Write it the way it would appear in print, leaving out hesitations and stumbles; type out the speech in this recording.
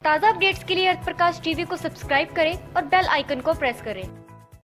ताज़ा अपडेट्स के लिए अर्थ प्रकाश टीवी को सब्सक्राइब करें और बेल आइकन को प्रेस करें।